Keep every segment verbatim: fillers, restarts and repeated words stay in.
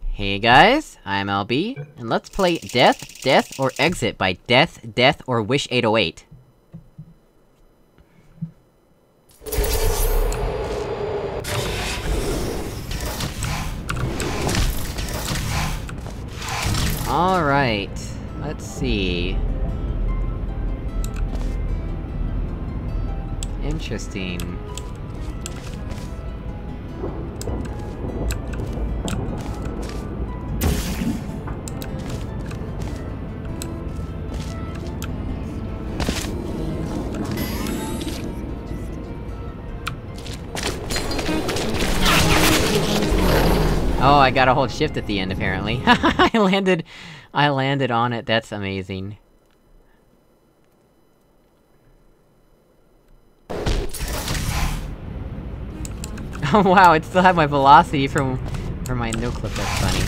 Hey guys, I'm L B, and let's play Death, Death, or Exit by Death, Death, or Wish eight oh eight. Alright, let's see... Interesting. Oh, I gotta hold shift at the end, apparently. I landed... I landed on it, that's amazing. Oh wow, it still had my velocity from... from my no-clip, that's funny.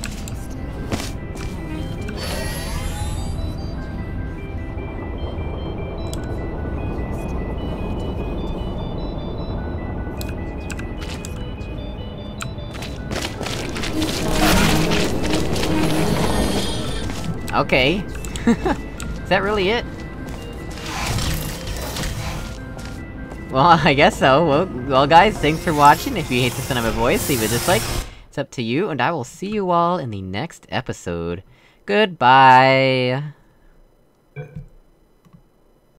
Okay. Is that really it? Well, I guess so. Well, well guys, thanks for watching. If you hate the sound of my voice, leave a dislike. It's up to you, and I will see you all in the next episode. Goodbye!